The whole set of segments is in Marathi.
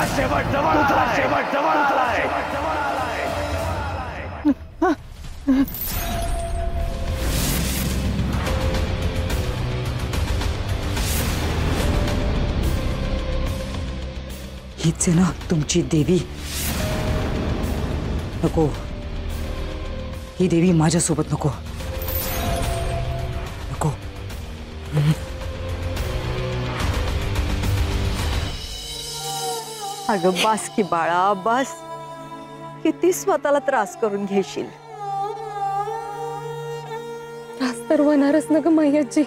शेवट जवळ आलाय। हीच आहे ना तुमची देवी? नको, ही देवी माझ्यासोबत नको नको। अगं बास की बाळा, बास। किती स्वतःला त्रास करून घेशील? त्रास तर होणारच ना ग मैयाजी।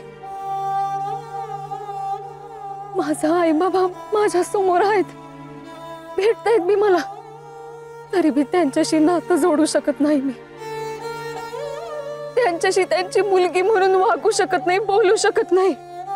माझा आई बाबा माझ्या समोर आहेत, भेटतायत बी मला, तरी बी त्यांच्याशी नातं जोडू शकत नाही मी। त्यांच्याशी त्यांची मुलगी म्हणून वागू शकत नाही, बोलू शकत नाही।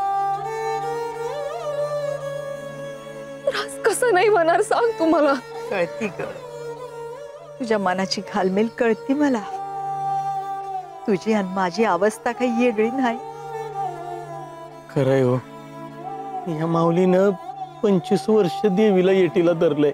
त्रास कसा नाही होणार सांग तू मला? कळती ग, तुझ्या मनाची घालमेल कळती मला। तुझी आणि माझी अवस्था काही वेगळी नाही। खरंय हो, या माऊलीनं 25 वर्ष देवीला येटीला धरलंय।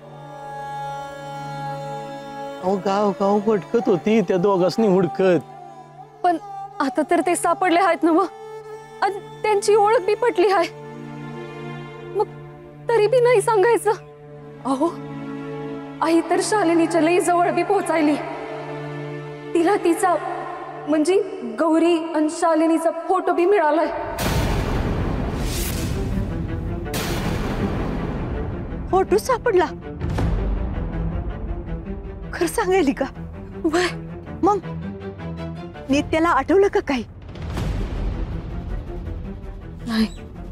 अहो गाव गाव भटकत होती त्या दोघांनी हुडकत, पण आता तर ते सापडले आहेत ना मग, आणि त्यांची ओळख बी पटली आहे, मग तरी बी नाही सांगायचं? अहो आई तर शालिनीच्या लई जवळ बी पोहोचायली। तिला तिचा म्हणजे गौरी आणि शालिनीचा फोटो बी मिळालाय। फोटो सापडला? खरं सांगायली का? वय मग नित्याला आठवलं का काही? नाही।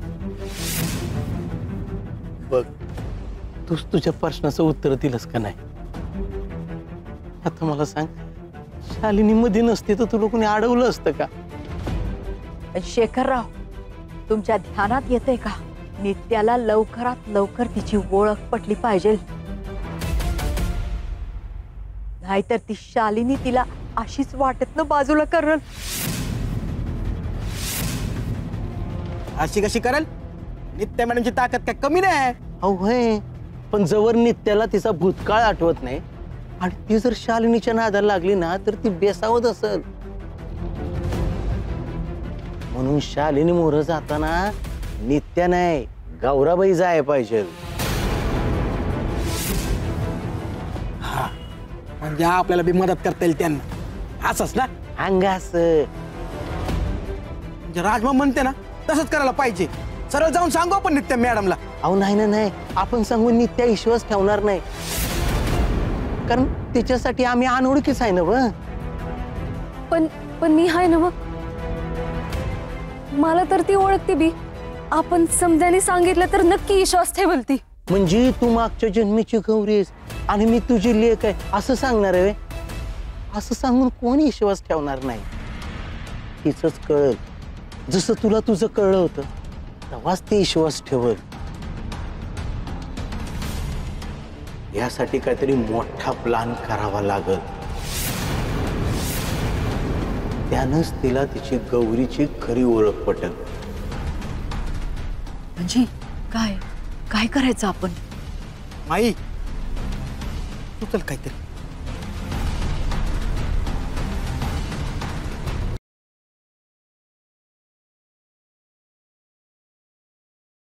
बघ तूच तुझ्या प्रश्नाचं उत्तर दिलंस का नाही? आता मला सांग, शालिनी मध्ये नसते तर तुला कोणी अडवलं असतं का? शेखरराव, तुमच्या ध्यानात येते का नित्याला लवकरात लवकर तिची ओळख पटली पाहिजे, नाहीतर ती शालिनी तिला अशीच वाटत न बाजूला करल। अशी कशी करल? नित्या मॅडमची ताकद काय कमी नाही? अहो होय, पण जवळ नित्याला तिचा भूतकाळ आठवत नाही आणि ती जर शालिनीच्या नादाला लागली ना तर ती बेसावत असेल। म्हणून शालिनी मोर जाताना नित्या नाही गौराबाई जाय पाहिजे। हा, म्हणजे आपल्याला बी मदत करता येईल त्यांना, असंच ना? अंगास म्हणजे राजमा म्हणते ना तसंच करायला पाहिजे। सरळ जाऊन सांगू आपण नित्या मॅडमला। अहो नाही ना, नाही आपण सांगून नित्या विश्वास ठेवणार नाही, कारण तिच्यासाठी आम्ही अनोळखीच आहे ना। पण मी हाय ना, मग मला तर ती ओळखते बी। आपण समजाने सांगितलं तर नक्की विश्वास ठेवल ती। म्हणजे तू मागच्या जन्मीची गौरी आहेस आणि मी तुझी लेक आहे असं सांगणार आहे? असं सांगून कोणी विश्वास ठेवणार नाही। तिचंच कळल जसं तुला तुझं कळलं होतं, तेव्हाच ते विश्वास ठेवल। यासाठी काहीतरी मोठा प्लॅन करावा लागल, त्यानंच तिला तिची गौरीची खरी ओळख पटेल। म्हणजे काय काय करायचं आपण? माई, तू चल काहीतरी